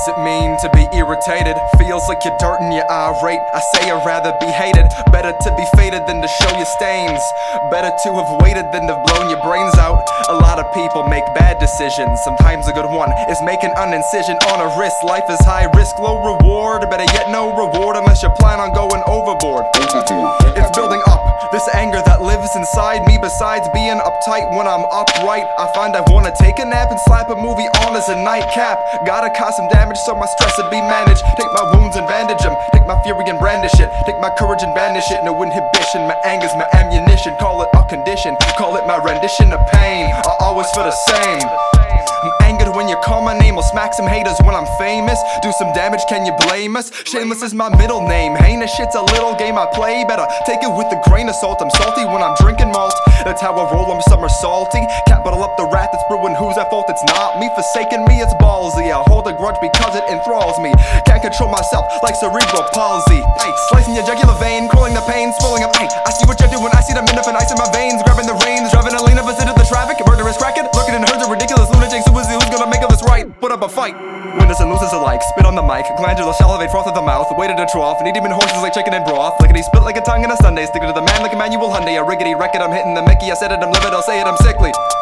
it mean to be irritated? Feels like you're dirt and you're irate. I say I'd rather be hated. Better to be faded than to show your stains. Better to have waited than to have blown your brains out. A lot of people make bad decisions. Sometimes a good one is making an incision on a wrist. Life is high risk, low reward. Better yet no reward unless you plan on going overboard. It's building up, this anger that lives inside me. Besides being uptight when I'm upright, I find I wanna take a nap and slap a movie on as a nightcap. Gotta cause some damage so my stress would be managed. Take my wounds and bandage them, take my fury and brandish it. Take my courage and banish it, no inhibition. My anger's my ammunition, call it a condition. Call it my rendition of pain, I always feel the same. I'm angered when you call my name. I'll smack some haters when I'm famous. Do some damage, can you blame us? Shameless is my middle name. Heinous shit's a little game I play. Better take it with a grain of salt. I'm salty when I'm drinking malt. That's how I roll, I'm summer salty. Can't bottle up the wrath that's brewing. Who's at fault? It's not me. Forsaking me, it's ballsy. I hold a grudge because it enthralls me. Can't control myself like cerebral palsy. Ay, slicing your jugular vein, crawling the pain, swelling up. Ay, I see what you're doing. I see the minute and ice in my veins. Grabbing the reins, driving a lane opposite of the traffic. Murderous cracking, lurking in herds of ridiculous lunatics. Who's gonna make all this right? Put up a fight. Winners and losers alike, spit on the mic. Glandular salivate, froth of the mouth. Weighted a trough, need even horses like chicken and broth. Lickety spit like a tongue on a Sunday. Sticking to the man like a manual Hyundai. A rickety record, I'm hitting the Mickey. I said it, I'm livid, I'll say it, I'm sickly.